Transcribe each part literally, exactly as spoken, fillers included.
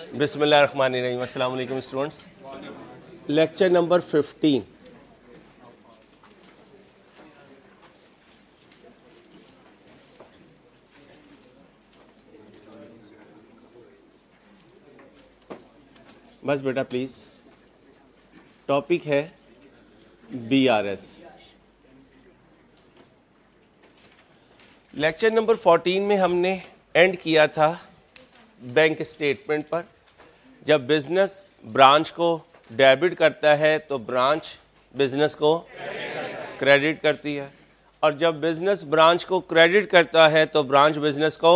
بسم اللہ الرحمن الرحیم. السلام علیکم اسٹوڈنٹس. Lecture number fifteen. بس بیٹا پلیز. ٹاپک ہے B R S. Lecture number fourteen میں ہم نے اینڈ کیا تھا بینک اسٹیٹمنٹ پر. جب بزنس برانچ کو ڈیبٹ کرتا ہے تو برانچ بزنس کو کریڈٹ کرتی ہے, اور جب بزنس برانچ کو کریڈٹ کرتا ہے تو برانچ بزنس کو.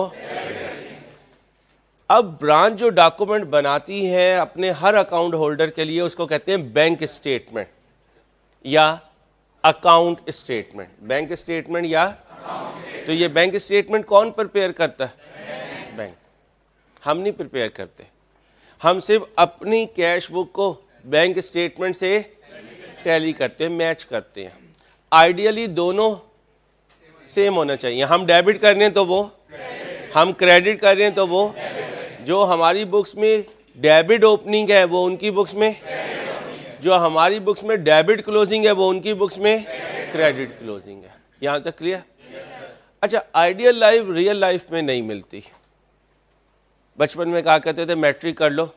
اب برانچ جو ڈاکومنٹ بناتی ہے اپنے ہر اکاؤنٹ ہولڈر کے لیے اس کو کہتے ہیں بینک اسٹیٹمنٹ یا اکاؤنٹ اسٹیٹمنٹ. بینک اسٹیٹمنٹ یا تو یہ بینک اسٹیٹمنٹ کون پریپیئر کرتا ہے؟ بینک. ہم نہیں پریپیئر کرتے, ہم صرف اپنی کیش بک کو بینک اسٹیٹمنٹ سے ٹیلی کرتے ہیں, میچ کرتے ہیں. آئیڈیلی دونوں سیم ہونا چاہیے. ہم ڈیبٹ کر رہے ہیں تو وہ, ہم کریڈٹ کر رہے ہیں تو وہ. جو ہماری بکس میں ڈیبٹ اوپننگ ہے وہ ان کی بکس میں, جو ہماری بکس میں ڈیبٹ کلوزنگ ہے وہ ان کی بکس میں کریڈٹ کلوزنگ ہے. یہاں تک کلیئر؟ اچھا, آئیڈیل لائف ریئل لائف میں نہیں ملتی. بچپن میں کہا کرتے تھے میٹرک کر لو,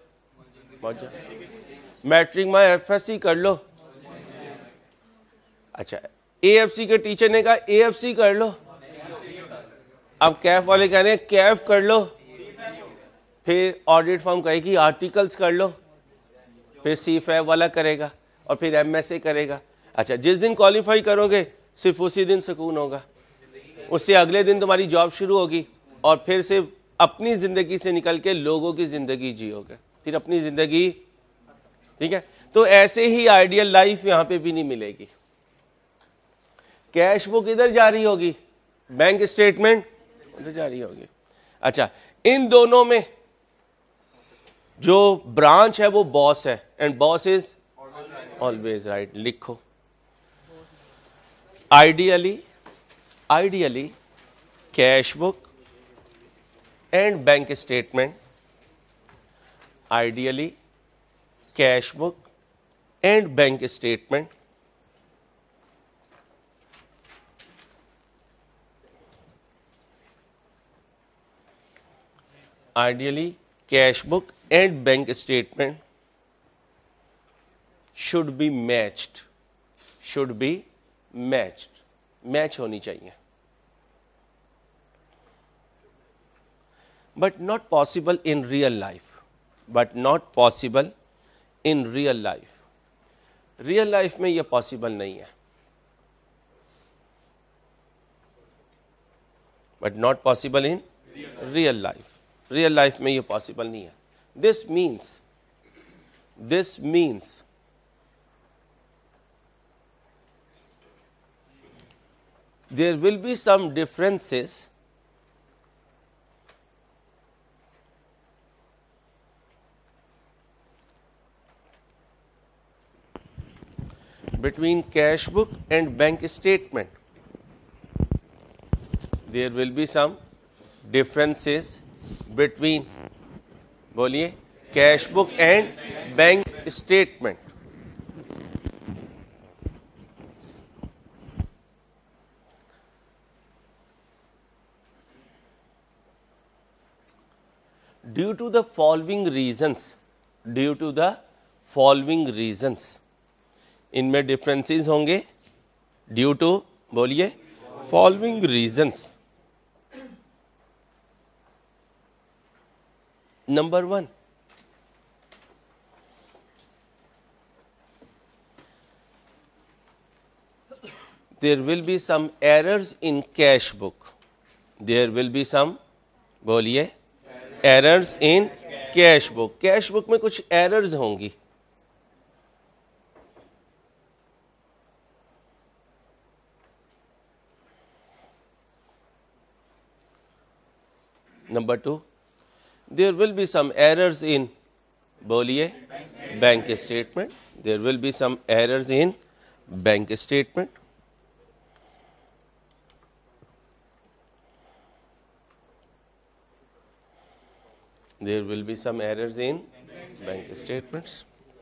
میٹرک میں ایف ایس سی کر لو. اچھا, اے ایف سی کے ٹیچر نے کہا اے ایف سی کر لو. اب کیف والے کہہ رہے ہیں کیف کر لو. پھر آڈیٹ فرم کہے گی آرٹیکلز کر لو. پھر سی فیف والا کرے گا, اور پھر ایم ایس اے کرے گا. اچھا, جس دن کوالیفائی کرو گے صرف اسی دن سکون ہوگا. اس سے اگلے دن تمہاری جاب شروع ہوگی, اور پھر صرف اپنی زندگی سے نکل کے لوگوں کی زندگی جیو گے, پھر اپنی زندگی. ٹھیک ہے, تو ایسے ہی آئیڈیل لائف یہاں پہ بھی نہیں ملے گی. کیش بک ادھر جاری ہوگی, بینک اسٹیٹمنٹ ادھر جاری ہوگی. اچھا, ان دونوں میں جو برانچ ہے وہ باس ہے, and boss is always right. لکھو ideally ideally cash book and bank statement, ideally cash book and bank statement ideally cash book and bank statement should be matched should be matched match ہونی چاہیے. But not possible in real life but not possible in real life real life میں یہ possible نہیں ہے. But not possible in real life real life میں یہ possible نہیں ہے. دس means this means there will be some differences between cash book and bank statement. There will be some differences between, بولیے, cash book and bank statement. Due to the following reasons, due to the following reasons, ان میں differences ہوں گے. Due to, بولیے, following reasons. Number one, there will be some errors in cash book. There will be some, بولیے, errors in cash book. Cash book میں کچھ errors ہوں گی. Number two, there will be some errors in, بولیے, bank statement. There will be some errors in bank statement. there will be some errors in bank statements.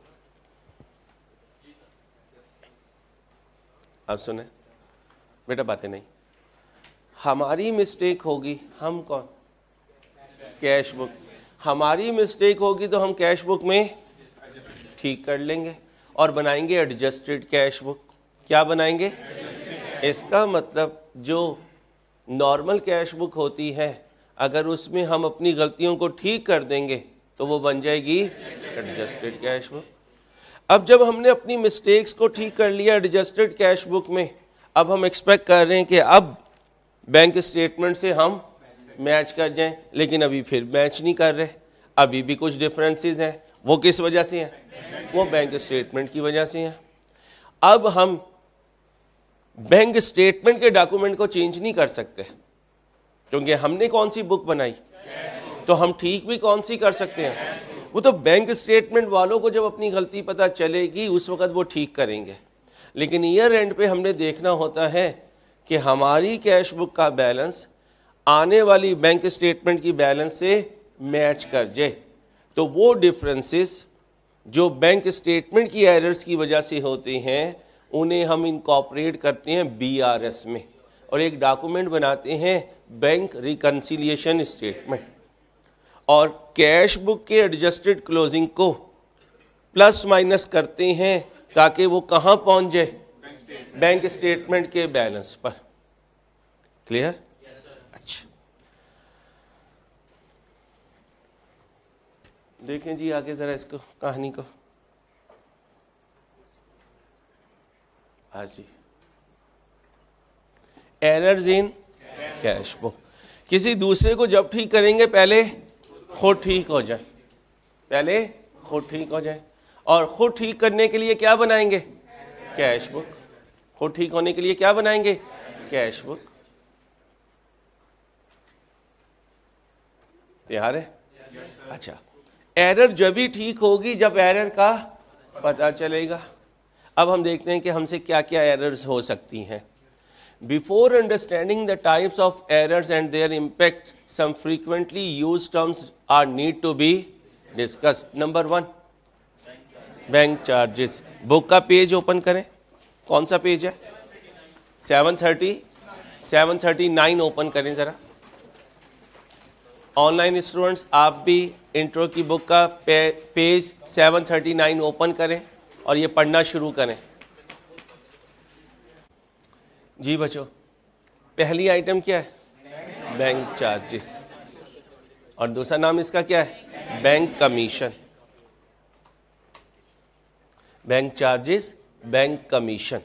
اب سنیں بیٹا باتیں نہیں, ہماری مسٹیک ہوگی, ہم کون, کیش بک, ہماری مسٹیک ہوگی تو ہم کیش بک میں ٹھیک کر لیں گے اور بنائیں گے ایڈجسٹڈ کیش بک. کیا بنائیں گے؟ اس کا مطلب جو نارمل کیش بک ہوتی ہے اگر اس میں ہم اپنی غلطیوں کو ٹھیک کر دیں گے تو وہ بن جائے گی ایڈجسٹڈ کیش بک. اب جب ہم نے اپنی مسٹیکس کو ٹھیک کر لیا ایڈجسٹڈ کیش بک میں, اب ہم ایکسپیکٹ کر رہے ہیں کہ اب بینک اسٹیٹمنٹ سے ہم میچ کر جائیں, لیکن ابھی پھر میچ نہیں کر رہے, ابھی بھی کچھ ڈفرینسز ہیں. وہ کس وجہ سے ہیں؟ وہ بینک اسٹیٹمنٹ کی وجہ سے ہیں. اب ہم بینک اسٹیٹمنٹ کے ڈاکومنٹ کو چینج نہیں کر سکتے کیونکہ ہم نے کون سی بک بنائی, تو ہم ٹھیک بھی کون سی کر سکتے ہیں؟ وہ تو بینک اسٹیٹمنٹ والوں کو جب اپنی غلطی پتہ چلے گی اس وقت وہ ٹھیک کریں گے, لیکن ایئر اینڈ پہ ہم نے دیکھنا ہوتا ہے کہ ہماری کیش بک کا بیلنس آنے والی بینک اسٹیٹمنٹ کی بیلنس سے میچ کر جائے. تو وہ ڈفرینسز جو بینک اسٹیٹمنٹ کی ایررز کی وجہ سے ہوتے ہیں انہیں ہم انکارپوریٹ کرتے ہیں بی آر ایس میں اور ایک ڈاکومنٹ بناتے ہیں بینک ریکنسیلیشن اسٹیٹمنٹ, اور کیش بک کے ایڈجسٹڈ کلوزنگ کو پلس مائنس کرتے ہیں تاکہ وہ کہاں پہنچ جائے؟ بینک اسٹیٹمنٹ کے بیلنس پر. کلیئر؟ اچھا دیکھیں جی آگے ذرا اس کو کہانی کو. ہاں جی, ایررز ان کیش بک. کسی دوسرے کو جب ٹھیک کریں گے پہلے خود ٹھیک ہو جائے, پہلے خود ٹھیک ہو جائے, اور خود ٹھیک کرنے کے لیے کیا بنائیں گے؟ Cash book. خود ٹھیک ہونے کے لیے کیا بنائیں گے؟ Cash book. تیار ہے؟ اچھا, ایرر جب ہی ٹھیک ہوگی جب ایرر کا پتہ چلے گا. اب ہم دیکھتے ہیں کہ ہم سے کیا کیا ایررز ہو سکتی ہیں. Before understanding the types of errors and their impact, some frequently used terms are need to be discussed. Number one, bank charges. Book کا پیج اوپن کریں. کون سا پیج ہے؟ Seven thirty seven thirty nine open کریں ذرا. On line students آپ بھی intro کی بک کا page seven thirty nine open کریں اور یہ پڑھنا شروع کریں. جی بچو, پہلی آئٹم کیا ہے؟ بینک چارجز, اور دوسرا نام اس کا کیا ہے؟ Bank commission. Bank charges, bank commission.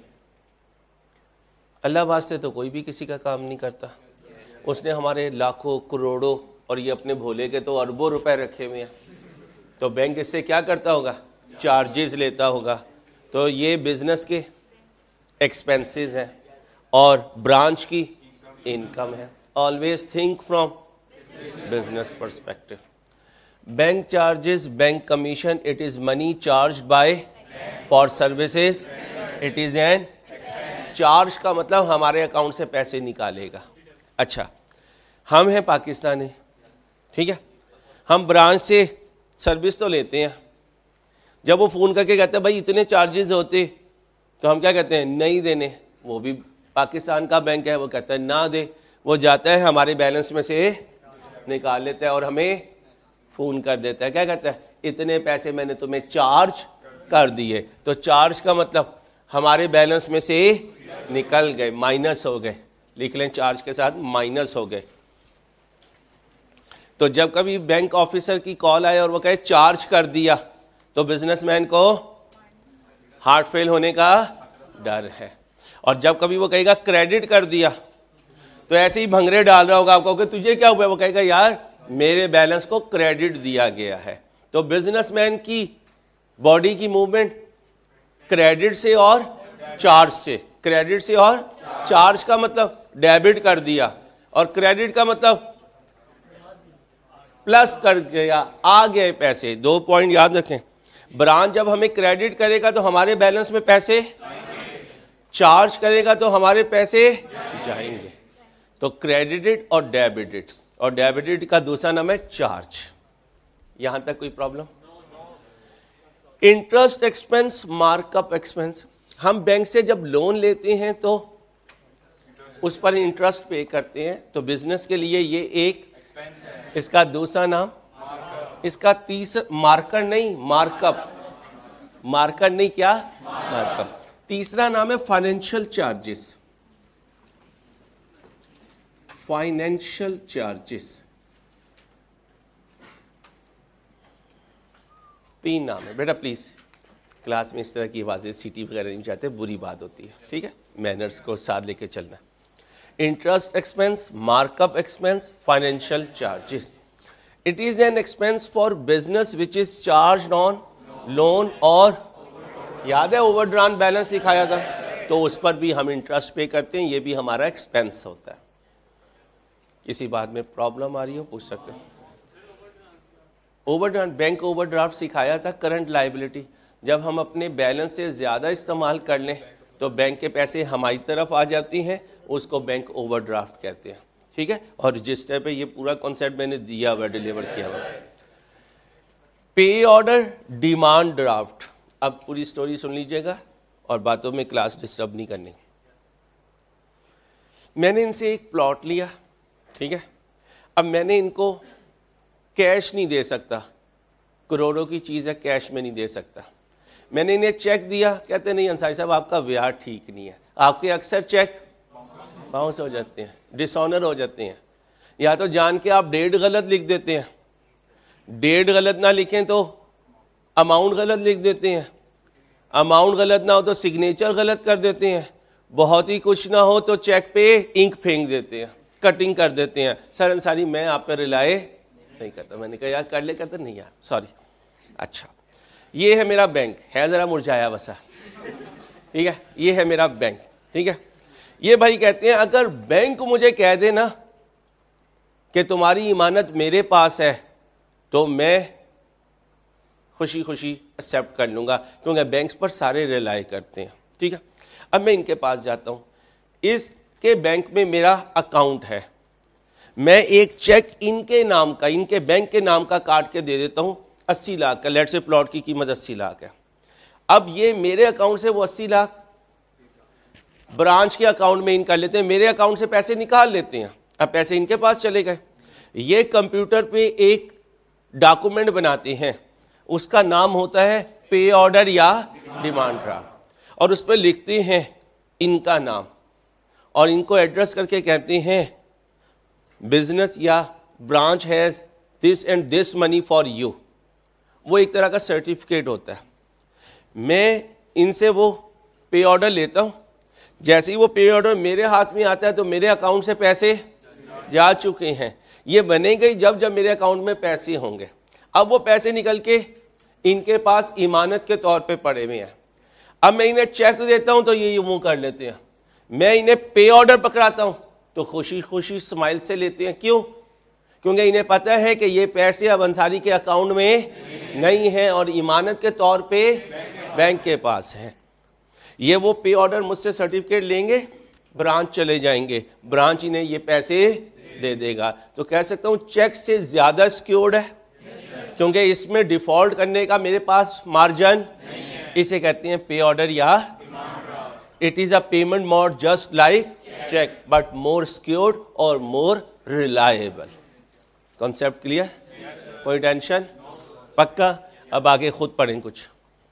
اللہ واسطے تو کوئی بھی کسی کا کام نہیں کرتا. اس نے ہمارے لاکھوں کروڑوں اور یہ اپنے بھولے کے تو اربوں روپے رکھے ہوئے ہیں, تو بینک اس سے کیا کرتا ہوگا؟ چارجز لیتا ہوگا. تو یہ بزنس کے ایکسپینسز ہیں اور برانچ کی انکم ہے. Always think from business perspective. Bank charges, bank commission, it is money charge by for services, it is an charge کا مطلب ہمارے اکاؤنٹ سے پیسے نکالے گا. اچھا, ہم ہیں پاکستانی, ٹھیک ہے, ہم برانچ سے سروس تو لیتے ہیں. جب وہ فون کر کے کہتے ہیں بھائی اتنے چارجز ہوتے, تو ہم کیا کہتے ہیں؟ نہیں دینے. وہ بھی پاکستان کا بینک ہے, وہ کہتا ہے نہ دے. وہ جاتا ہے ہمارے بیلنس میں سے نکال لیتا ہے اور ہمیں فون کر دیتا ہے. کیا کہتا ہے؟ اتنے پیسے میں نے تمہیں چارج کر دیے. تو چارج کا مطلب ہمارے بیلنس میں سے نکل گئے, مائنس ہو گئے. لکھ لیں, چارج کے ساتھ مائنس ہو گئے. تو جب کبھی بینک آفیسر کی کال آئے اور وہ کہے چارج کر دیا, تو بزنس مین کو ہارٹ فیل ہونے کا ڈر ہے. اور جب کبھی وہ کہے گا کریڈٹ کر دیا, تو ایسے ہی بھنگرے ڈال رہا ہوگا آپ کو کہ تجھے کیا ہوا ہے. وہ کہے گا یار میرے بیلنس کو کریڈٹ دیا گیا ہے. تو بزنس مین کی باڈی کی موومنٹ کریڈٹ سے اور چارج سے, کریڈٹ سے اور چارج کا مطلب ڈیبٹ کر دیا, اور کریڈٹ کا مطلب پلس کر گیا, آ گئے پیسے. دو پوائنٹ یاد رکھیں. برانچ جب ہمیں کریڈٹ کرے گا تو ہمارے بیلنس میں پیسے, چارج کرے گا تو ہمارے پیسے جائیں گے. تو کریڈٹڈ اور ڈیبٹڈ, اور ڈیبٹڈ کا دوسرا نام ہے چارج. یہاں تک کوئی problem? Interest expense, mark up expense. ہم بینک سے جب لون لیتے ہیں تو اس پر انٹرسٹ پے کرتے ہیں, تو بزنس کے لیے یہ ایک, اس کا دوسرا نام, اس کا تیسرا مارکر نہیں, مارک اپ, مارکر نہیں, کیا مارک اپ. تیسرا نام ہے فائنینشیل چارجز, فائنینشیل چارجز. تین نام ہے بیٹا, پلیز کلاس میں اس طرح کی آوازیں سیٹی وغیرہ نہیں چاہتے, بری بات ہوتی ہے, ٹھیک ہے, مینرز کو ساتھ لے کے چلنا. Interest expense, mark up expense, financial charges. It is an expense for business which is charged on loan, اور یاد ہے اوور ڈران بیلنس سکھایا تھا, تو اس پر بھی ہم انٹرسٹ پے کرتے ہیں, یہ بھی ہمارا ایکسپینس ہوتا ہے. کسی بات میں پرابلم آ رہی ہو پوچھ سکتے ہیں. Overdraft, bank overdraft سکھایا تھا, کرنٹ لائبلٹی. جب ہم اپنے بیلنس سے زیادہ استعمال کر لیں تو بینک کے پیسے ہماری طرف آ جاتی ہیں, اس کو بینک اوور ڈرافٹ کہتے ہیں, ٹھیک ہے. اور رجسٹر پہ یہ پورا کانسیپٹ میں نے دیا ہوا, ڈیلیور کیا ہوا. Pay order, demand draft. اب پوری سٹوری سن لیجئے گا اور باتوں میں کلاس ڈسٹرب نہیں کرنی. میں نے ان سے ایک پلاٹ لیا, ٹھیک ہے. اب میں نے ان کو کیش نہیں دے سکتا, کروڑوں کی چیز ہے, کیش میں نہیں دے سکتا. میں نے انہیں چیک دیا, کہتے نہیں انصاری صاحب آپ کا ویار ٹھیک نہیں ہے. آپ کے اکثر چیک باؤنس ہو جاتے ہیں, ڈس آنر ہو جاتے ہیں, یا تو جان کے آپ ڈیٹ غلط لکھ دیتے ہیں, ڈیٹ غلط نہ لکھیں تو اماؤنٹ غلط لکھ دیتے ہیں, اماؤنٹ غلط نہ ہو تو سگنیچر غلط کر دیتے ہیں, بہت ہی کچھ نہ ہو تو چیک پہ انک پھینک دیتے ہیں, کٹنگ کر دیتے ہیں. سر انصاری میں آپ پہ رلائے نہیں کرتا. میں نے کہا یار کر لے, کہتا نہیں یار سوری. اچھا یہ ہے میرا بینک, ہے ذرا مرجھایا وسا, ٹھیک ہے, یہ ہے میرا بینک, ٹھیک ہے. یہ بھائی کہتے ہیں اگر بینک مجھے کہہ دے نا کہ تمہاری ایمانت میرے پاس ہے تو میں خوشی خوشی ایکسیپٹ کر لوں گا, کیونکہ بینکس پر سارے ریلائی کرتے ہیں, ٹھیک ہے. اب میں ان کے پاس جاتا ہوں, اس کے بینک میں میرا اکاؤنٹ ہے, میں ایک چیک ان کے نام کا, ان کے بینک کے نام کا کاٹ کے دے دیتا ہوں اسی لاکھ کا. لیٹ سے پلاٹ کی قیمت اسی لاکھ ہے. اب یہ میرے اکاؤنٹ سے وہ اسی لاکھ برانچ کے اکاؤنٹ میں ان کر لیتے ہیں, میرے اکاؤنٹ سے پیسے نکال لیتے ہیں. اب پیسے ان کے پاس چلے گئے. یہ کمپیوٹر پہ ایک ڈاکومنٹ بناتے ہیں, اس کا نام ہوتا ہے پے آرڈر یا ڈیمانڈ ڈرافٹ, اور اس پہ لکھتے ہیں ان کا نام, اور ان کو ایڈریس کر کے کہتے ہیں بزنس یا branch has this and this money for you. وہ ایک طرح کا سرٹیفکیٹ ہوتا ہے. میں ان سے وہ پے آرڈر لیتا ہوں, جیسے ہی وہ پے آرڈر میرے ہاتھ میں آتا ہے تو میرے اکاؤنٹ سے پیسے جا چکے ہیں. یہ بنے گئی جب جب میرے اکاؤنٹ میں پیسے ہوں گے. اب وہ پیسے نکل کے ان کے پاس ایمانت کے طور پہ پڑے ہوئے ہیں. اب میں انہیں چیک دیتا ہوں تو یہ یوں کر لیتے ہیں. میں انہیں پے آرڈر پکڑاتا ہوں تو خوشی خوشی اسمائل سے لیتے ہیں. کیوں؟ کیونکہ انہیں پتہ ہے کہ یہ پیسے اب انصاری کے اکاؤنٹ میں نہیں ہیں اور ایمانت کے طور پہ بینک کے پاس ہیں. یہ وہ پے آرڈر مجھ سے سرٹیفکیٹ لیں گے, برانچ چلے جائیں گے, برانچ انہیں یہ پیسے دے دے گا. تو کہہ سکتا ہوں چیک سے زیادہ سیکیورڈ ہے, کیونکہ اس میں ڈیفالٹ کرنے کا میرے پاس مارجن. اسے کہتے ہیں پے آرڈر یا it is a payment mode just like cheque but more secured اور مور ریلائبل. Concept clear? کوئی ٹینشن؟ پکا؟ اب آگے خود پڑھیں, کچھ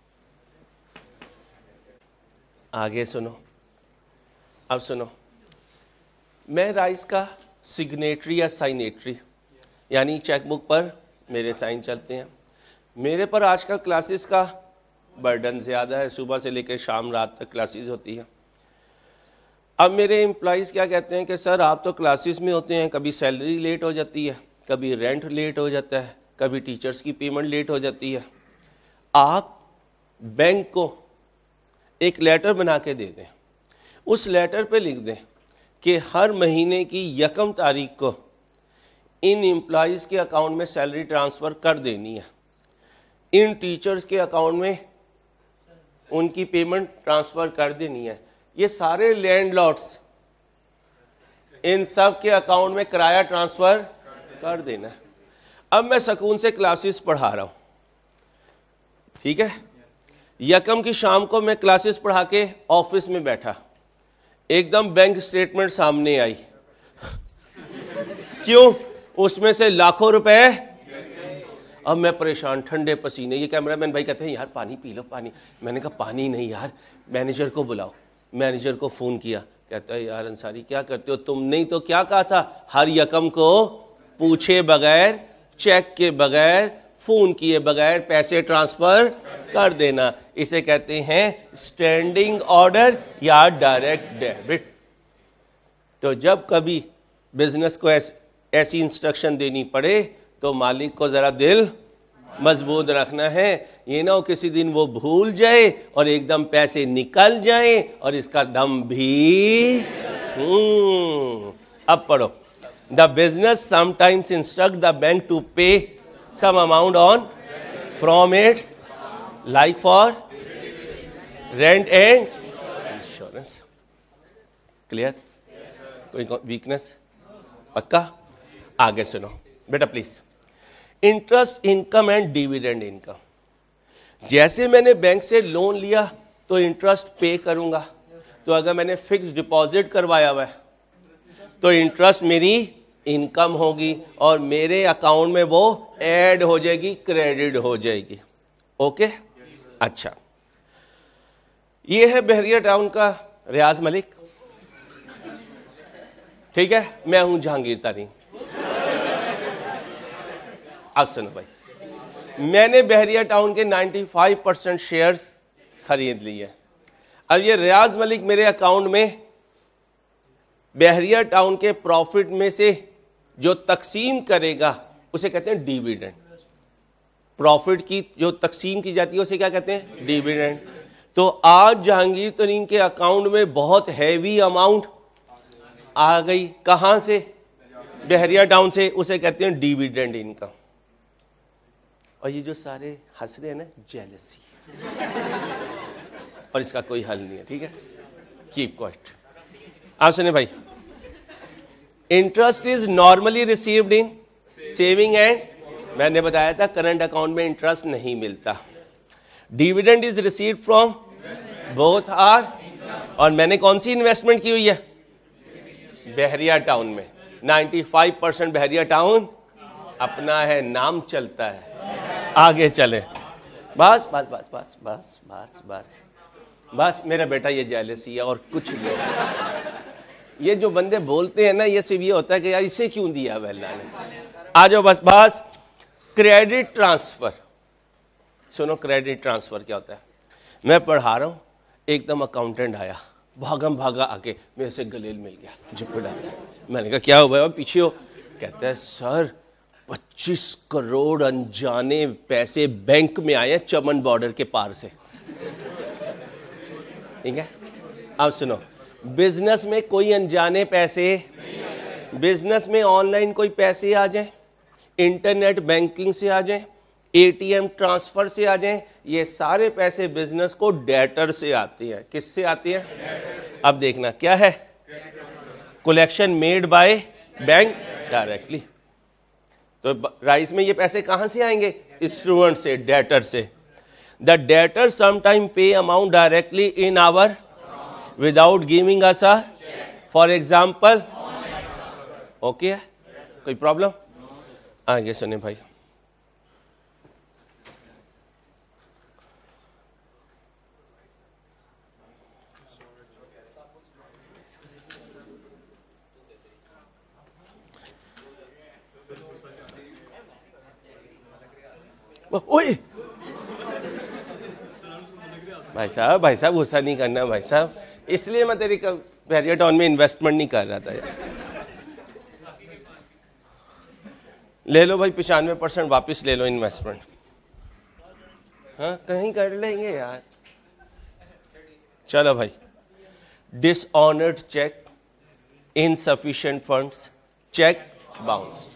آگے سنو. اب سنو, میں رائس کا سگنیٹری یا سائنیٹری, یعنی چیک بک پر میرے سائن چلتے ہیں. میرے پر آج کل کلاسز کا برڈن زیادہ ہے, صبح سے لے کے شام رات تک کلاسز ہوتی ہیں. اب میرے امپلائیز کیا کہتے ہیں کہ سر آپ تو کلاسز میں ہوتے ہیں, کبھی سیلری لیٹ ہو جاتی ہے, کبھی رینٹ لیٹ ہو جاتا ہے, کبھی ٹیچرز کی پیمنٹ لیٹ ہو جاتی ہے. آپ بینک کو ایک لیٹر بنا کے دے دیں, اس لیٹر پہ لکھ دیں کہ ہر مہینے کی یکم تاریخ کو ان امپلائیز کے اکاؤنٹ میں سیلری ٹرانسفر کر دینی ہے, ان ٹیچرز کے اکاؤنٹ میں ان کی پیمنٹ ٹرانسفر کر دینی ہے. یہ سارے لینڈ لاڈس ان سب کے اکاؤنٹ میں کرایہ ٹرانسفر کر دینا ہے. اب میں سکون سے کلاسز پڑھا رہا ہوں, ٹھیک ہے, یکم کی شام کو میں کلاسز پڑھا کے آفس میں بیٹھا, ایک دم بینک اسٹیٹمنٹ سامنے آئی, کیوں؟ اس میں سے لاکھوں روپے. اب میں پریشان, ٹھنڈے پسینے, یہ کیمرہ مین بھائی کہتے ہیں یار پانی پی لو پانی. میں نے کہا پانی نہیں یار, مینیجر کو بلاؤ. مینیجر کو فون کیا, کہتا ہے یار انصاری کیا کرتے ہو تم, نہیں تو کیا کہا تھا ہر یکم کو پوچھے بغیر, چیک کے بغیر, فون کیے بغیر پیسے ٹرانسفر کر دینا. اسے کہتے ہیں اسٹینڈنگ آرڈر یا ڈائریکٹ ڈیبٹ. تو جب کبھی بزنس کو ایسی انسٹرکشن دینی پڑے تو مالک کو ذرا دل مضبوط رکھنا ہے, یہ نہ ہو کسی دن وہ بھول جائے اور ایک دم پیسے نکل جائیں اور اس کا دم بھی. اب پڑھو, the business some times instruct the bank to pay some amount on from it like for rent and insurance. Clear? کوئی ویکنس؟ پکا؟ آگے سنو بیٹا please. Interest income and dividend income. جیسے میں نے بینک سے لون لیا تو انٹرسٹ پے کروں گا, تو اگر میں نے فکس ڈپازٹ کروایا ہوا ہے تو انٹرسٹ میری انکم ہوگی اور میرے اکاؤنٹ میں وہ ایڈ ہو جائے گی, کریڈٹ ہو جائے گی. اوکے اچھا, یہ ہے بحریہ ٹاؤن کا ریاض ملک, ٹھیک ہے, میں ہوں جہانگیر ترین. اب سنو بھائی, میں نے بحریہ ٹاؤن کے نائنٹی فائیو پرسینٹ شیئرز خرید لیے. اب یہ ریاض ملک میرے اکاؤنٹ میں بحریہ ٹاؤن کے پروفٹ میں سے جو تقسیم کرے گا اسے کہتے ہیں ڈیویڈنڈ. پروفٹ کی جو تقسیم کی جاتی ہے اسے کیا کہتے ہیں؟ ڈیویڈنڈ. تو آج جہانگیر ترین کے اکاؤنٹ میں بہت ہیوی اماؤنٹ آ گئی, کہاں سے؟ بحریہ ٹاؤن سے, اسے کہتے ہیں ڈیویڈنڈ انکم. اور یہ جو سارے ہنس رہے ہیں نا, جیلسی, اور اس کا کوئی حل نہیں ہے, ٹھیک ہے, کیپ کوائٹ. آپ سنیں بھائی, interest is normally received in saving and, میں نے بتایا تھا کرنٹ اکاؤنٹ میں انٹرسٹ نہیں ملتا. Dividend is received from both are, اور میں نے کون سی انویسٹمنٹ کی ہوئی ہے؟ بحریہ ٹاؤن میں. Ninety five percent Bahria town اپنا ہے, نام چلتا ہے. آگے چلے, بس بس بس بس بس بس بس بس میرا بیٹا یہ جیلسی ہے اور کچھ نہیں. یہ جو بندے بولتے ہیں نا, یہ صرف یہ ہوتا ہے کہ یار اسے کیوں دیا ہے اللہ نے. آ جاؤ بس بس. کریڈٹ ٹرانسفر, سنو کریڈٹ ٹرانسفر کیا ہوتا ہے. میں پڑھا رہا ہوں, ایک دم اکاؤنٹنٹ آیا, بھاگم بھاگا آ کے میرے سے گلیل مل گیا, جھپٹ آ گیا. میں نے کہا کیا ہوا ہے, پیچھے ہو. کہتا ہے سر پچیس کروڑ انجانے پیسے بینک میں آئے ہیں چمن بارڈر کے پار سے. ٹھیک ہے, اب سنو, بزنس میں کوئی انجانے پیسے, بزنس میں آن لائن کوئی پیسے آ جائیں, انٹرنیٹ بینکنگ سے آ جائیں, اے ٹی ایم ٹرانسفر سے آ جائیں, یہ سارے پیسے بزنس کو ڈیٹر سے آتے ہیں. کس سے آتے ہیں؟ اب دیکھنا کیا ہے, collection made by bank directly. تو رائس میں یہ پیسے کہاں سے آئیں گے؟ اسٹوڈنٹ سے, ڈیٹر سے. The debtor some time pay amount directly in our without giving us uh, for example. Okay, کوئی پرابلم؟ آگے سنیں بھائی. اوئے بھائی صاحب بھائی صاحب غصہ نہیں کرنا بھائی صاحب, اس لیے میں تیری بحریہ ٹاؤن میں انویسٹمنٹ نہیں کر رہا تھا یار. لے لو بھائی پچانوے پرسینٹ واپس لے لو انویسٹمنٹ. ہاں کہیں کر لیں گے یار. چلو بھائی, dishonoured cheque, insufficient funds, cheque bounce.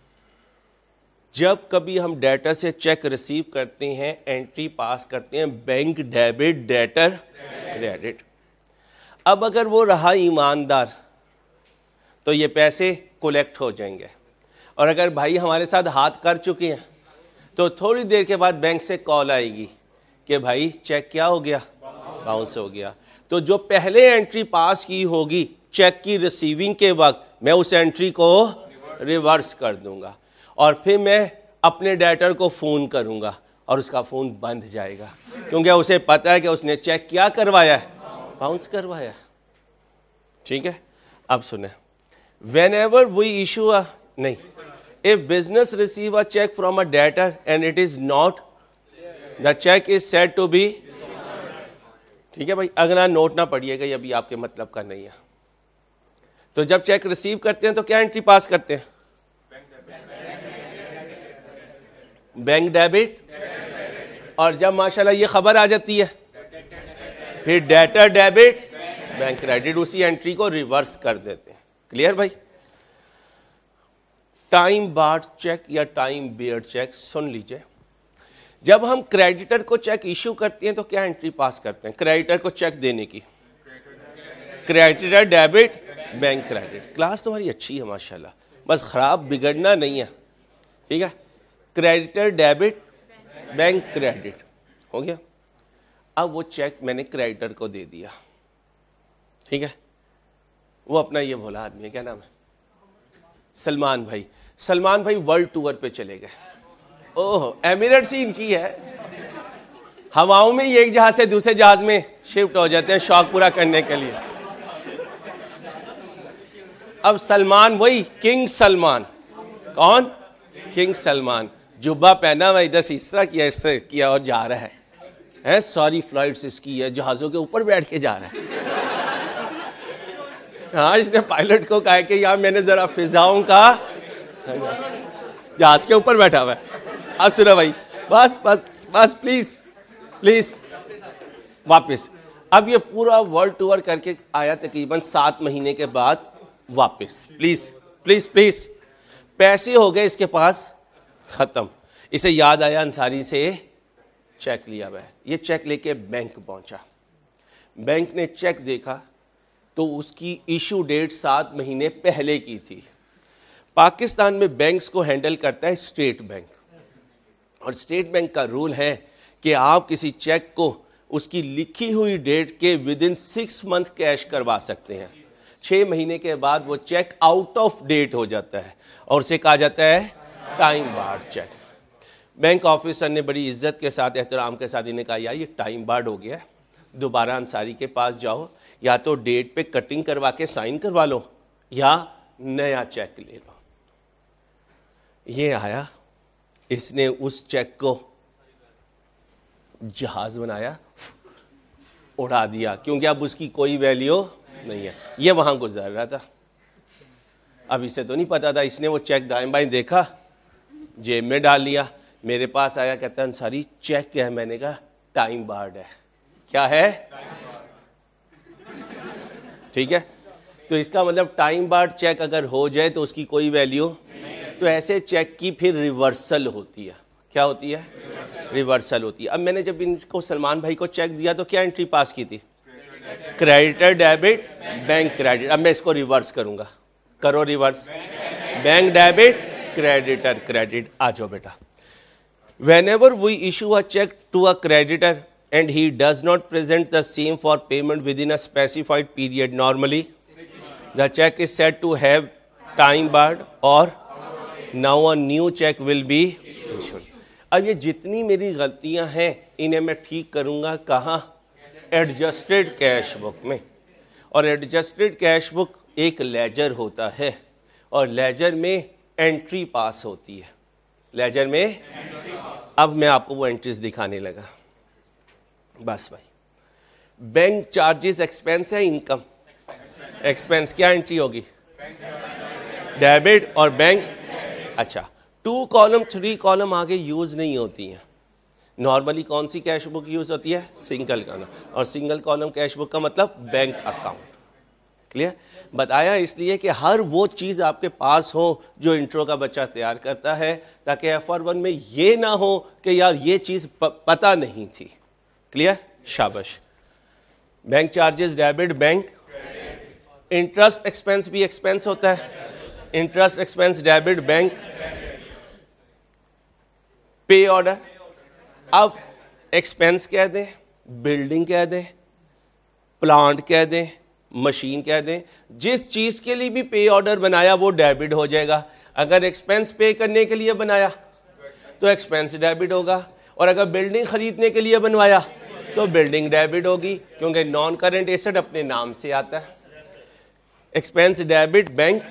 جب کبھی ہم ڈیٹر سے چیک ریسیو کرتے ہیں, انٹری پاس کرتے ہیں, بینک ڈیبٹ ڈیٹر کریڈٹ. اب اگر وہ رہا ایماندار تو یہ پیسے کولیکٹ ہو جائیں گے, اور اگر بھائی ہمارے ساتھ ہاتھ کر چکے ہیں تو تھوڑی دیر کے بعد بینک سے کال آئے گی کہ بھائی چیک کیا ہو گیا؟ باؤنس ہو گیا. تو جو پہلے انٹری پاس کی ہوگی چیک کی ریسیونگ کے وقت میں اس انٹری کو ریورس کر دوں گا اور پھر میں اپنے ڈیٹر کو فون کروں گا اور اس کا فون بند جائے گا کیونکہ اسے پتا ہے کہ اس نے چیک کیا کروایا ہے؟ باؤنس کروایا. ٹھیک ہے. اب سنیں, وین ایور وی ایشو نہیں if business receive a check from a debtor and it is not, the check is said to be. ٹھیک ہے بھائی, اگلا نوٹ نہ پڑھیے گا, یہ ابھی آپ کے مطلب کا نہیں ہے. تو جب چیک ریسیو کرتے ہیں تو کیا انٹری پاس کرتے ہیں؟ Bank debit. اور جب ماشاءاللہ یہ خبر آ جاتی ہے پھر ڈیٹر ڈیبٹ بینک کریڈٹ, اسی انٹری کو ریورس کر دیتے ہیں. کلیئر بھائی؟ ٹائم بارڈ چیک یا ٹائم بیئرڈ چیک سن لیجئے. جب ہم کریڈیٹر کو چیک ایشو کرتے ہیں تو کیا انٹری پاس کرتے ہیں کریڈیٹر کو چیک دینے کی؟ Creditor debit bank credit. Class تمہاری اچھی ہے ماشاءاللہ, بس خراب بگڑنا نہیں ہے. ٹھیک ہے. کریڈیٹر ڈیبٹ بینک کریڈٹ ہو گیا. اب وہ چیک میں نے کریڈیٹر کو دے دیا. ٹھیک ہے. وہ اپنا یہ بولا آدمی ہے, کیا نام ہے؟ سلمان بھائی. سلمان بھائی ورلڈ ٹور پہ چلے گئے. اوہ ایمریٹس ہی ان کی ہے, ہواؤں میں ایک جہاز سے دوسرے جہاز میں شفٹ ہو جاتے ہیں شوق پورا کرنے کے لیے. اب سلمان وہی کنگ سلمان. کون؟ کنگ سلمان. جبہ پہنا ہوا, ادھر سے اس طرح کیا اس طرح کیا اور جا رہا ہے. ساری فلائٹس اس کی ہے, جہازوں کے اوپر بیٹھ کے جا رہا ہے. ہاں, اس نے پائلٹ کو کہا کہ یار میں نے ذرا فضاؤں کا جہاز کے اوپر بیٹھا ہوا ہے. اب سنو بھائی, بس بس بس پلیز پلیز واپس. اب یہ پورا ورلڈ ٹور کر کے آیا تقریباً سات مہینے کے بعد واپس. پلیز پلیز پلیز پیسے ہو گئے اس کے پاس ختم. اسے یاد آیا انصاری سے چیک لیا ہوا ہے. یہ چیک لے کے بینک پہنچا. بینک نے چیک دیکھا تو اس کی ایشو ڈیٹ سات مہینے پہلے کی تھی. پاکستان میں بینکس کو ہینڈل کرتا ہے اسٹیٹ بینک, اور اسٹیٹ بینک کا رول ہے کہ آپ کسی چیک کو اس کی لکھی ہوئی ڈیٹ کے within six month cash کروا سکتے ہیں. چھ مہینے کے بعد وہ چیک آؤٹ آف ڈیٹ ہو جاتا ہے اور اسے کہا جاتا ہے time barred cheque. Bank officer نے بڑی عزت کے ساتھ احترام کے ساتھ انہیں کہا یار یہ ٹائم بارڈ ہو گیا ہے, دوبارہ انصاری کے پاس جاؤ, یا تو ڈیٹ پہ کٹنگ کروا کے سائن کروا لو یا نیا چیک لے لو. یہ آیا, اس نے اس چیک کو جہاز بنایا, اڑا دیا, کیونکہ اب اس کی کوئی ویلیو نہیں ہے. یہ وہاں گزر رہا تھا, اب اسے تو نہیں پتا تھا. اس نے وہ چیک دائیں بائیں دیکھا, جیب میں ڈال لیا. میرے پاس آیا, کہتا ہے انصاری چیک کیا ہے؟ میں نے کہا ٹائم بارڈ ہے. کیا ہے؟ ٹھیک ہے. تو اس کا مطلب ٹائم بارڈ چیک اگر ہو جائے تو اس کی کوئی ویلیو. تو ایسے چیک کی پھر ریورسل ہوتی ہے. کیا ہوتی ہے؟ ریورسل ہوتی ہے. اب میں نے جب ان کو سلمان بھائی کو چیک دیا تو کیا انٹری پاس کی تھی؟ Creditor debit bank credit. اب میں اس کو ریورس کروں گا, کرو reverse. Bank debit creditor credit. آ جاؤ بیٹا. Whenever we issue a check to a creditor and he does not present the same for payment within a specified period, normally the check is said to have time barred or now a new check will be issued. اب یہ جتنی میری غلطیاں ہیں انہیں میں ٹھیک کروں گا کہاں؟ ایڈجسٹڈ کیش بک میں. اور ایڈجسٹڈ کیش بک ایک لیجر ہوتا ہے اور لیجر میں انٹری پاس ہوتی ہے. لیجر میں اب میں آپ کو وہ انٹریز دکھانے لگا. بس بھائی, بینک چارجز ایکسپینس ہے انکم ایکسپینس. کیا انٹری ہوگی؟ ڈیبٹ اور بینک. اچھا, ٹو کالم تھری کالم آگے یوز نہیں ہوتی ہیں. نارملی کون سی کیش بک یوز ہوتی ہے؟ Single column. اور سنگل کالم کیش بک کا مطلب بینک اکاؤنٹ. کلیئر؟ بتایا اس لیے کہ ہر وہ چیز آپ کے پاس ہو جو انٹرو کا بچہ تیار کرتا ہے, تاکہ ایف آر ون میں یہ نہ ہو کہ یار یہ چیز پتہ نہیں تھی. کلیئر؟ شابش. Bank charges debit bank. Interest expense بھی ایکسپینس ہوتا ہے. Interest expense debit bank pay order. اب ایکسپینس کہہ دیں, بلڈنگ کہہ دیں, پلانٹ کہہ دیں, مشین کہہ دیں, جس چیز کے لیے بھی پے آرڈر بنایا وہ ڈیبٹ ہو جائے گا. اگر ایکسپینس پے کرنے کے لیے بنایا تو ایکسپینس ڈیبٹ ہوگا, اور اگر بلڈنگ خریدنے کے لیے بنوایا تو بلڈنگ ڈیبٹ ہوگی, کیونکہ نان کرنٹ ایسٹ اپنے نام سے آتا ہے. Expense debit bank.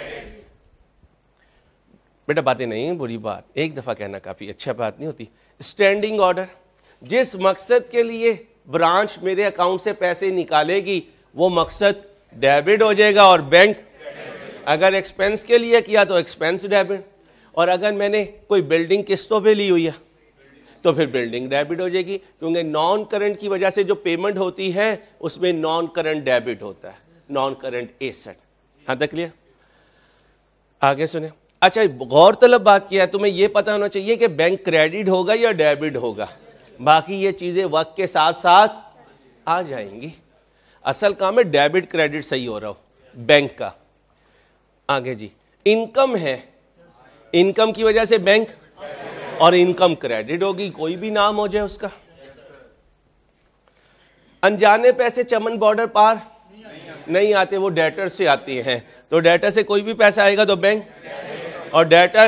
بیٹا باتیں نہیں ہیں, بری بات ایک دفعہ کہنا کافی اچھا بات نہیں ہوتی. اسٹینڈنگ آرڈر, جس مقصد کے لیے برانچ میرے اکاؤنٹ سے پیسے نکالے گی وہ مقصد ڈیبٹ ہو جائے گا اور بینک. اگر ایکسپینس کے لیے کیا تو ایکسپینس ڈیبٹ, اور اگر میں نے کوئی بلڈنگ قسطوں پہ لی ہوئی ہے تو پھر بلڈنگ ڈیبٹ ہو جائے گی, کیونکہ نان کرنٹ کی وجہ سے جو پیمنٹ ہوتی ہے اس میں نان کرنٹ ڈیبٹ ہوتا ہے, نان کرنٹ ایسٹ. ہاں تک کلیئر؟ آگے سنیں. اچھا غور طلب بات کیا ہے, تمہیں یہ پتا ہونا چاہیے کہ بینک کریڈٹ ہوگا یا ڈیبٹ ہوگا. باقی یہ چیزیں وقت کے ساتھ ساتھ آ جائیں گی. اصل کام ہے ڈیبٹ کریڈٹ صحیح ہو رہا ہو بینک کا. آگے جی, انکم ہے, انکم کی وجہ سے بینک, اور انکم کریڈٹ ہوگی, کوئی بھی نام ہو جائے اس کا. انجانے پیسے چمن بارڈر پار نہیں آتے, وہ ڈیٹر سے آتے ہیں, تو ڈیٹر سے کوئی بھی پیسہ آئے گا تو بینک, اور ڈیٹر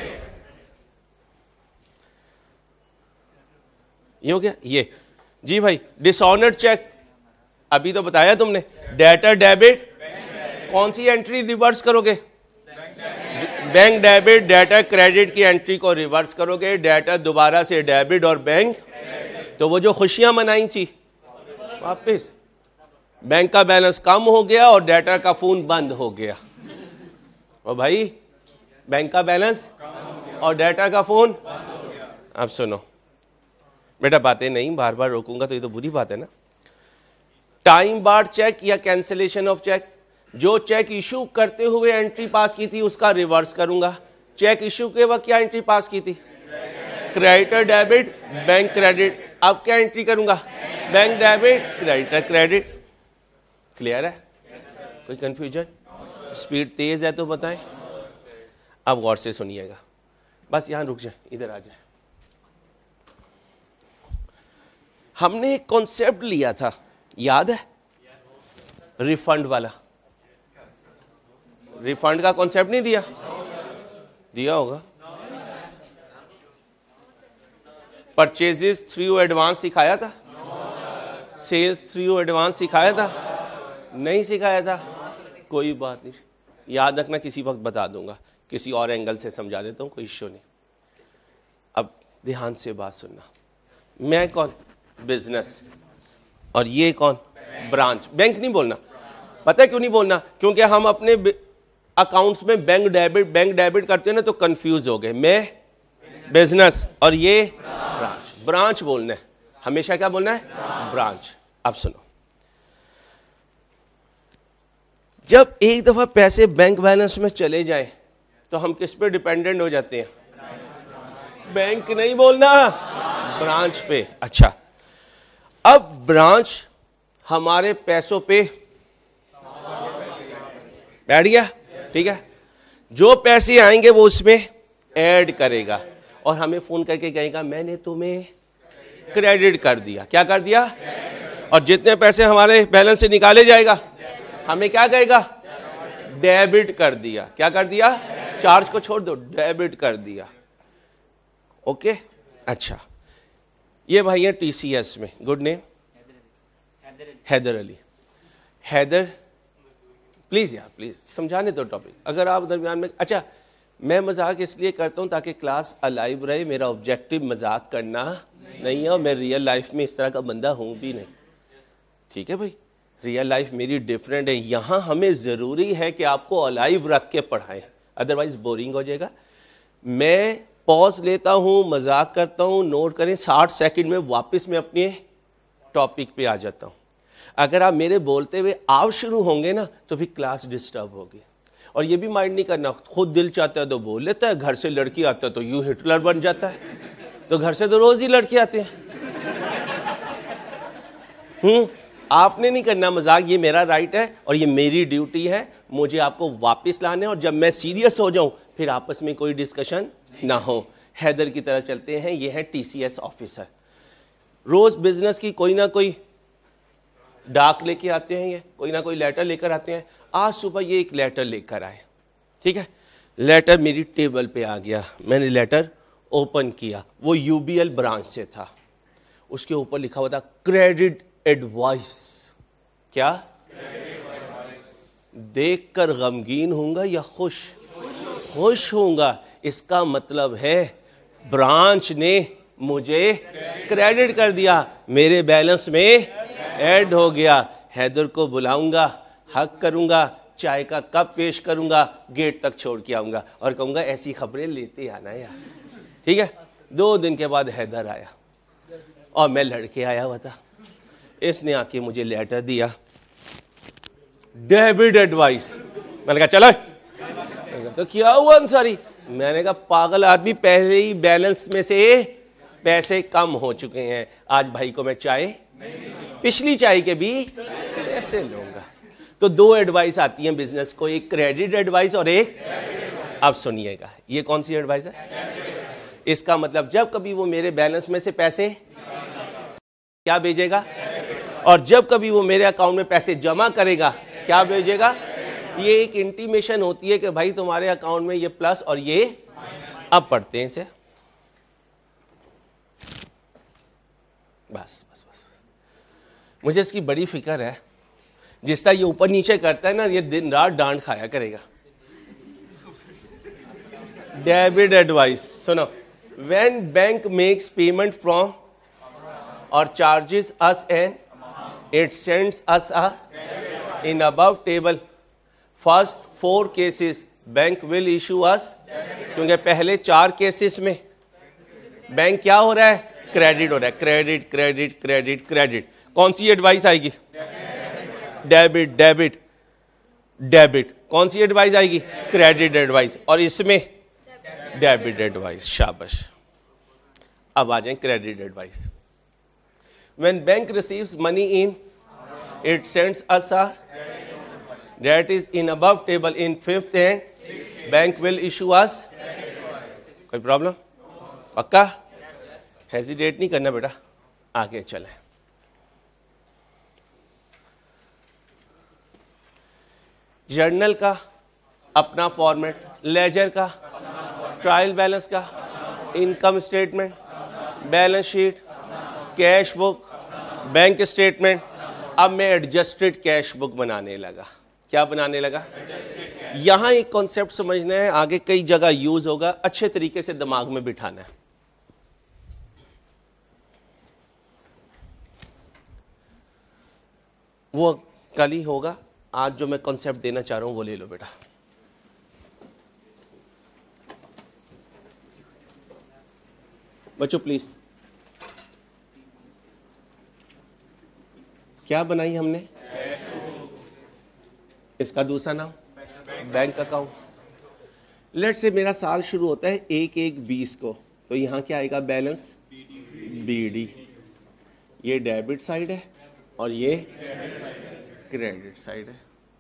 یہ ہو گیا. یہ جی بھائی ڈس آنرڈ چیک, ابھی تو بتایا تم نے, ڈیٹر ڈیبٹ, کون سی انٹری ریورس کرو گے؟ بینک ڈیبٹ, ڈیٹر کریڈٹ کی انٹری کو ریورس کرو گے, ڈیٹر دوبارہ سے ڈیبٹ اور بینک. تو وہ جو خوشیاں منائی تھی واپس, بینک کا بیلنس کم ہو گیا اور ڈیٹر کا فون بند ہو گیا. اور بھائی بینک کا بیلنس اور ڈیٹا کا فون. اب سنو بیٹا, باتیں نہیں بار بار روکوں گا تو یہ تو بری بات ہے نا. ٹائم بار چیک یا کینسلیشن آف چیک, جو چیک ایشو کرتے ہوئے انٹری پاس کی تھی اس کا ریورس کروں گا. چیک ایشو کے وقت کیا انٹری پاس کی تھی؟ Creditor debit, bank credit. اب کیا انٹری کروں گا؟ Bank debit, creditor credit. Clear ہے؟ کوئی کنفیوژن؟ اسپیڈ تیز ہے تو بتائیں. اب غور سے سنیے گا, بس یہاں رک جائیں, ادھر آ جائیں. ہم نے ایک کانسیپٹ لیا تھا, یاد ہے؟ ریفنڈ والا. ریفنڈ کا کانسیپٹ نہیں دیا؟ دیا ہوگا. پرچیزز تھرو ایڈوانس سکھایا تھا؟ سیلز تھرو ایڈوانس سکھایا تھا؟ نہیں سکھایا تھا. کوئی بات نہیں, یاد رکھنا, کسی وقت بتا دوں گا, کسی اور اینگل سے سمجھا دیتا ہوں, کوئی ایشو نہیں. اب دھیان سے بات سننا. میں کون؟ بزنس. اور یہ کون؟ برانچ. بینک نہیں بولنا. پتہ ہے کیوں نہیں بولنا؟ کیونکہ ہم اپنے اکاؤنٹس میں بینک ڈیبٹ بینک ڈیبٹ کرتے ہیں نا, تو کنفیوز ہو گئے. میں بزنس اور یہ برانچ. برانچ بولنا ہے ہمیشہ. کیا بولنا ہے؟ برانچ. اب سنو, جب ایک دفعہ پیسے بینک بیلنس میں چلے جائیں تو ہم کس پہ ڈیپینڈنٹ ہو جاتے ہیں؟ بینک نہیں بولنا, برانچ پہ. اچھا, اب برانچ ہمارے پیسوں پہ بیٹھ گیا, ٹھیک ہے. جو پیسے آئیں گے وہ اس میں ایڈ کرے گا, اور ہمیں فون کر کے کہے گا میں نے تمہیں کریڈٹ کر دیا. کیا کر دیا؟ اور جتنے پیسے ہمارے بیلنس سے نکالے جائے گا ہمیں کیا کہے گا؟ ڈیبٹ کر دیا. کیا کر دیا؟ چارج کو چھوڑ دو, ڈیبٹ کر دیا. اوکے. اچھا, یہ بھائی ہیں ٹی سی ایس میں. Good name? Haider Ali. Haider please یار پلیز سمجھانے دو ٹاپک. اگر آپ درمیان میں, اچھا میں مذاق اس لیے کرتا ہوں تاکہ کلاس الائیو رہے. میرا آبجیکٹو مذاق کرنا نہیں ہے, اور میں ریئل لائف میں اس طرح کا بندہ ہوں بھی نہیں. ٹھیک ہے بھائی, ریئل لائف میری ڈیفرنٹ ہے. یہاں ہمیں ضروری ہے کہ آپ کو الائیو رکھ کے پڑھائیں, ادروائز بورنگ ہو جائے گا. میں پاز لیتا ہوں, مذاق کرتا ہوں, نوٹ کریں, ساٹھ سیکنڈ میں واپس میں اپنے ٹاپک پہ آ جاتا ہوں. اگر آپ میرے بولتے ہوئے آپ شروع ہوں گے نا تو پھر کلاس ڈسٹرب ہوگی. اور یہ بھی مائنڈ نہیں کرنا, خود دل چاہتا ہے تو بول لیتا ہے, گھر سے لڑکی آتا ہے تو یوں ہٹلر بن جاتا ہے. تو گھر سے تو روز ہی لڑکے آتے ہیں. ہوں آپ نے نہیں کرنا مذاق, یہ میرا رائٹ ہے اور یہ میری ڈیوٹی ہے. مجھے آپ کو واپس لانا ہے اور جب میں سیریس ہو جاؤں پھر آپس میں کوئی ڈسکشن نہ ہو. حیدر کی طرح چلتے ہیں, یہ ہے ٹی سی ایس آفیسر. روز بزنس کی کوئی نہ کوئی ڈاک لے کے آتے ہیں, یہ کوئی نہ کوئی لیٹر لے کر آتے ہیں. آج صبح یہ ایک لیٹر لے کر آئے, ٹھیک ہے, لیٹر میری ٹیبل پہ آ گیا, میں نے لیٹر اوپن کیا, وہ یو بی ایل برانچ سے تھا. اس کے اوپر لکھا ہوا تھا کریڈٹ ایڈوائس. کیا؟ دیکھ کر غمگین ہوں گا یا خوش؟ خوش ہوں گا. اس کا مطلب ہے برانچ نے مجھے کریڈٹ کر دیا, میرے بیلنس میں ایڈ ہو گیا. حیدر کو بلاؤں گا, حق کروں گا, چائے کا کپ پیش کروں گا, گیٹ تک چھوڑ کے آؤں گا اور کہوں گا ایسی خبریں لیتے آنا یار, ٹھیک ہے. دو دن کے بعد حیدر آیا اور میں لڑکے آیا ہوا تھا. اس نے آ کے مجھے لیٹر دیا, ڈیبٹ ایڈوائس. میں نے کہا چلو, تو کیا ہوا انصاری؟ میں نے کہا پاگل آدمی, پہلے ہی بیلنس میں سے پیسے کم ہو چکے ہیں, آج بھائی کو میں چائے, پچھلی چائے کے بھی پیسے لوں گا. تو دو ایڈوائس آتی ہیں بزنس کو, ایک کریڈٹ ایڈوائس اور ایک, اب سنیے گا یہ کون سی ایڈوائس ہے. اس کا مطلب جب کبھی وہ میرے بیلنس میں سے پیسے کیا بھیجے گا, اور جب کبھی وہ میرے اکاؤنٹ میں پیسے جمع کرے گا کیا بھیجے گا. یہ ایک انٹیمیشن ہوتی ہے کہ بھائی تمہارے اکاؤنٹ میں یہ پلس اور یہ, اب پڑھتے ہیں اسے, بس بس بس مجھے اس کی بڑی فکر ہے. جس طرح یہ اوپر نیچے کرتا ہے نا, یہ دن رات ڈانٹ کھایا کرے گا. ڈیبٹ ایڈوائس سنو, when bank makes payment from our charges us and it sends us a in above table first four cases bank will issue us, کیونکہ پہلے چار کیسز میں بینک کیا ہو رہا ہے, کریڈٹ ہو رہا ہے. Credit credit credit credit. کون سی ایڈوائس آئے گی؟ Debit debit debit. کون سی ایڈوائس آئے گی؟ Credit advice. اور اس میں ڈیبٹ ایڈوائس. شاباش. اب آ جائیں credit advice. When bank receives money in, it sends us a that is in above table in fifth and bank will issue us. کوئی پرابلم؟ پکا؟ ہیزیٹیٹ نہیں کرنا بیٹا, آگے چلیں. جرنل کا اپنا فارمیٹ, لیجر کا, ٹرائل بیلنس کا, income statement, balance sheet, cash book, bank statement. اب میں ایڈجسٹڈ کیش بک بنانے لگا. کیا بنانے لگا؟ یہاں ایک کانسیپٹ سمجھنا ہے, آگے کئی جگہ یوز ہوگا, اچھے طریقے سے دماغ میں بٹھانا ہے. وہ کل ہی ہوگا, آج جو میں کانسیپٹ دینا چاہ رہا ہوں وہ لے لو بیٹا. بچوں پلیز, کیا بنائی ہم نے؟ اس کا دوسرا نام بینک اکاؤنٹ. لیٹ سے میرا سال شروع ہوتا ہے ایک ایک بیس کو, تو یہاں کیا آئے گا؟ Balance B D. یہ ڈیبٹ سائڈ ہے اور یہ کریڈٹ سائڈ ہے.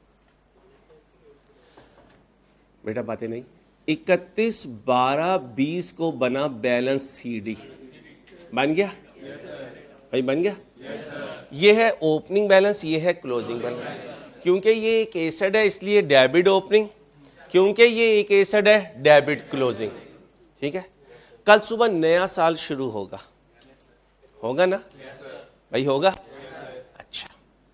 بیٹا باتیں نہیں. اکتیس بارہ بیس کو بنا بیلنس سی ڈی. بن گیا بھائی, بن گیا. یہ ہے اوپننگ بیلنس, یہ ہے کلوزنگ بیلنس. کیونکہ یہ ایک ایسڈ ہے اس لیے ڈیبٹ اوپننگ, کیونکہ یہ ایک ایسڈ ہے ڈیبٹ کلوزنگ. ٹھیک ہے. کل صبح نیا سال شروع ہوگا, ہوگا نا بھائی, ہوگا. اچھا,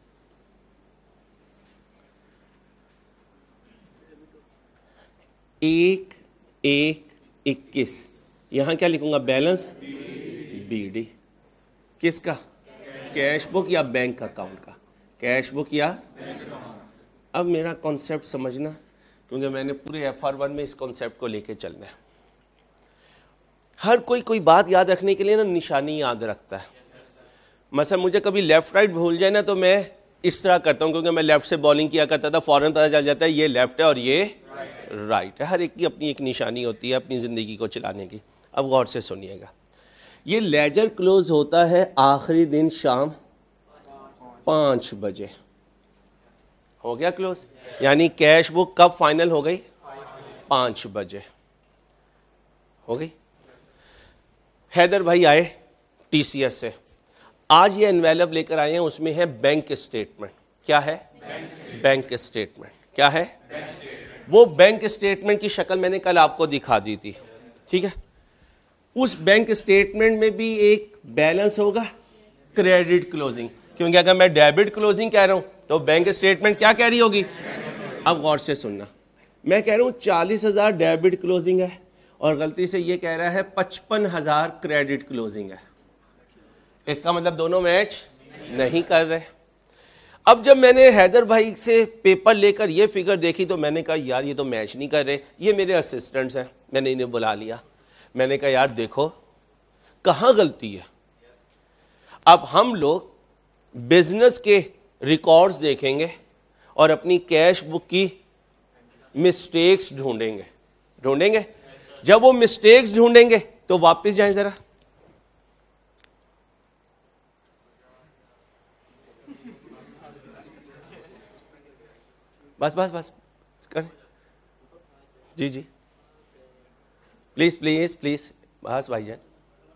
ایک ایک اکیس, یہاں کیا لکھوں گا؟ Balance B D. کس کا؟ کیش بک یا بینک اکاؤنٹ کا؟ کیش بک یا. اب میرا کانسیپٹ سمجھنا, کیونکہ میں نے پورے ایف آر ون میں اس کانسیپٹ کو لے کے چلنا ہے. ہر کوئی کوئی بات یاد رکھنے کے لیے نا نشانی یاد رکھتا ہے. مثلا مجھے کبھی لیفٹ رائٹ بھول جائے نا تو میں اس طرح کرتا ہوں, کیونکہ میں لیفٹ سے بالنگ کیا کرتا تھا, فوراً پتہ چل جاتا ہے یہ لیفٹ ہے اور یہ رائٹ ہے. ہر ایک کی اپنی ایک نشانی ہوتی ہے اپنی زندگی کو چلانے کی. اب غور سے سنیے گا. یہ لیجر کلوز ہوتا ہے آخری دن شام پانچ بجے. ہو گیا کلوز. یعنی کیش بک کب فائنل ہو گئی؟ پانچ بجے ہو گئی. حیدر بھائی آئے ٹی سی ایس سے, آج یہ انویلپ لے کر آئے ہیں, اس میں ہے بینک اسٹیٹمنٹ. کیا ہے؟ Bank statement. کیا ہے؟ وہ بینک اسٹیٹمنٹ کی شکل میں نے کل آپ کو دکھا دی تھی, ٹھیک ہے. اس بینک اسٹیٹمنٹ میں بھی ایک بیلنس ہوگا کریڈٹ کلوزنگ, کیونکہ اگر میں ڈیبٹ کلوزنگ کہہ رہا ہوں تو بینک اسٹیٹمنٹ کیا کہہ رہی ہوگی؟ اب غور سے سننا, میں کہہ رہا ہوں چالیس ہزار ڈیبٹ کلوزنگ ہے اور غلطی سے یہ کہہ رہا ہے پچپن ہزار کریڈٹ کلوزنگ ہے. اس کا مطلب دونوں میچ نہیں کر رہے. اب جب میں نے حیدر بھائی سے پیپر لے کر یہ فگر دیکھی تو میں نے کہا یار یہ تو میچ نہیں کر رہے. یہ میرے اسسٹنٹس ہیں, میں نے انہیں بلا لیا, میں نے کہا یار دیکھو کہاں غلطی ہے. اب ہم لوگ بزنس کے ریکارڈز دیکھیں گے اور اپنی کیش بک کی مسٹیکس ڈھونڈیں گے ڈھونڈیں گے جب وہ مسٹیکس ڈھونڈیں گے تو واپس جائیں ذرا. بس بس بس کریں. جی جی پلیز پلیز پلیز بس بھائی جان,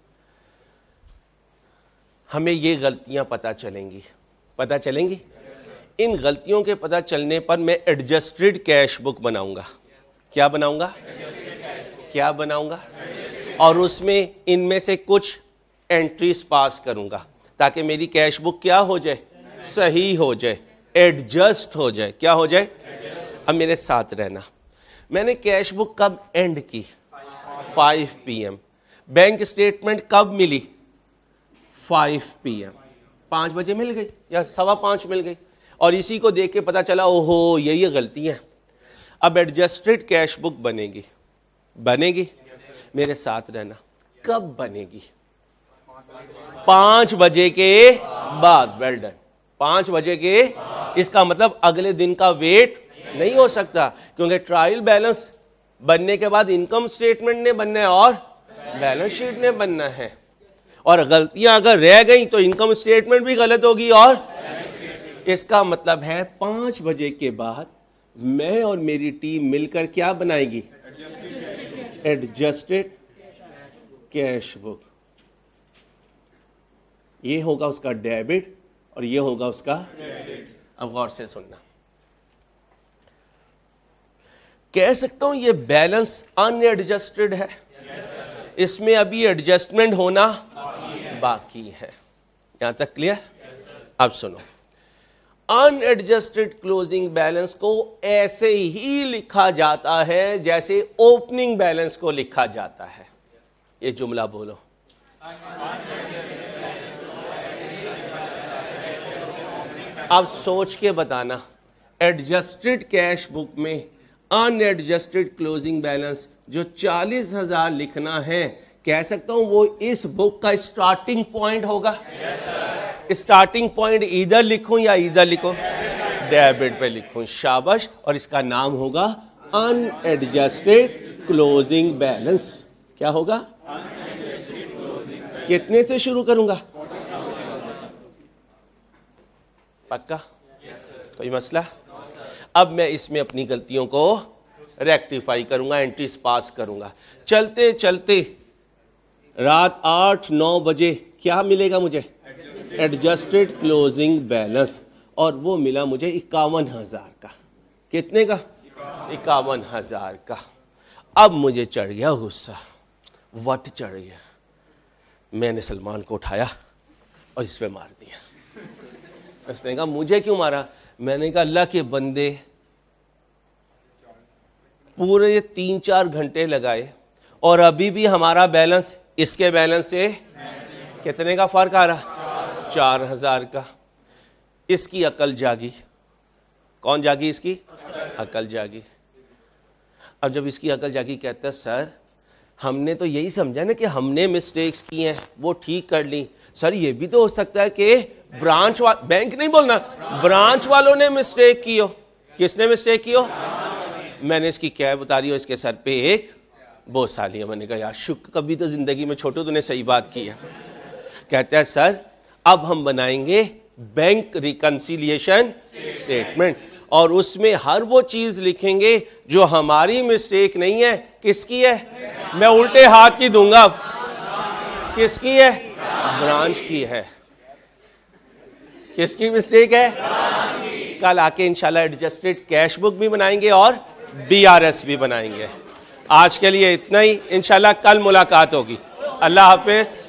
ہمیں یہ غلطیاں پتہ چلیں گی پتہ چلیں گی ان غلطیوں کے پتہ چلنے پر میں ایڈجسٹڈ کیش بک بناؤں گا. کیا بناؤں گا؟ کیا بناؤں گا؟ اور اس میں ان میں سے کچھ انٹریز پاس کروں گا تاکہ میری کیش بک کیا ہو جائے؟ صحیح ہو جائے, ایڈجسٹ ہو جائے. کیا ہو جائے؟ اب میرے ساتھ رہنا. میں نے کیش بک کب اینڈ کی؟ Five P M. Bank statement کب ملی؟ Five P M. پانچ بجے مل گئی یا سوا پانچ مل گئی, اور اسی کو دیکھ کے پتا چلا اوہو یہ یہ غلطی ہیں. اب ایڈجسٹڈ کیش بک بنے گی بنے گی میرے ساتھ رہنا. کب بنے گی؟ پانچ بجے کے بعد. Well done. پانچ بجے کے, اس کا مطلب اگلے دن کا ویٹ نہیں ہو سکتا, کیونکہ ٹرائل بیلنس بننے کے بعد انکم سٹیٹمنٹ نے بننا ہے اور بیلنس شیٹ نے بننا ہے, اور غلطیاں اگر رہ گئیں تو انکم سٹیٹمنٹ بھی غلط ہوگی. اور اس کا مطلب ہے پانچ بجے کے بعد میں اور میری ٹیم مل کر کیا بنائے گی؟ Adjusted cash book. یہ ہوگا اس کا ڈیبٹ اور یہ ہوگا اس کا. اب غور سے سننا, کہہ سکتا ہوں یہ بیلنس ان ایڈجسٹڈ ہے, اس میں ابھی ایڈجسٹمنٹ ہونا باقی ہے. یہاں تک کلیئر؟ اب سنو, ان ایڈجسٹڈ کلوزنگ بیلنس کو ایسے ہی لکھا جاتا ہے جیسے اوپننگ بیلنس کو لکھا جاتا ہے. یہ جملہ بولو. اب سوچ کے بتانا, ایڈجسٹڈ کیش بک میں ان ایڈجسٹڈ کلوزنگ بیلنس جو چالیس ہزار لکھنا ہے, کہہ سکتا ہوں وہ اس بک کا اسٹارٹنگ پوائنٹ ہوگا. اسٹارٹنگ پوائنٹ ادھر لکھوں یا ادھر لکھوں؟ ڈیبٹ پہ لکھوں. شاباش. اور اس کا نام ہوگا ان ایڈجسٹڈ کلوزنگ بیلنس. کیا ہوگا؟ کتنے سے شروع کروں گا؟ پکا؟ کوئی مسئلہ؟ اب میں اس میں اپنی غلطیوں کو ریکٹیفائی کروں گا, انٹریز پاس کروں گا. چلتے چلتے رات آٹھ نو بجے کیا ملے گا مجھے؟ ایڈجسٹڈ کلوزنگ بیلنس, اور وہ ملا مجھے اکاون ہزار کا. کتنے کا؟ اکاون ہزار کا. اب مجھے چڑھ گیا غصہ, وٹ چڑھ گیا. میں نے سلمان کو اٹھایا اور اس پہ مار دیا. اس نے کہا مجھے کیوں مارا؟ میں نے کہا اللہ کے بندے, پورے تین چار گھنٹے لگائے اور ابھی بھی ہمارا بیلنس اس کے بیلنس سے کتنے کا فرق آ رہا؟ چار ہزار کا. اس کی عقل جاگی. کون جاگی؟ اس کی عقل جاگی. اب جب اس کی عقل جاگی, کہتا ہے سر ہم نے تو یہی سمجھا نا کہ ہم نے مسٹیکس کی ہیں وہ ٹھیک کر لی. سر یہ بھی تو ہو سکتا ہے کہ برانچ وال بینک نہیں بولنا, برانچ والوں نے مسٹیک کی ہو. کس نے مسٹیک کی ہو؟ میں نے اس کی کیب اتاری اور اس کے سر پہ ایک بوسہ لیا. میں نے کہا یار شکر, کبھی تو زندگی میں چھوٹو تو نے صحیح بات کی ہے. کہتا ہے سر اب ہم بنائیں گے بینک ریکنسیلیشن اسٹیٹمنٹ, اور اس میں ہر وہ چیز لکھیں گے جو ہماری مسٹیک نہیں ہے. کس کی ہے؟ میں الٹے ہاتھ کی دوں گا. کس کی ہے؟ برانچ کی ہے. کس کی مسٹیک ہے؟ کل آ کے انشاءاللہ ایڈجسٹڈ کیش بک بھی بنائیں گے اور بی آر ایس بھی بنائیں گے. آج کے لیے اتنا ہی، انشاءاللہ کل ملاقات ہوگی. اللہ حافظ.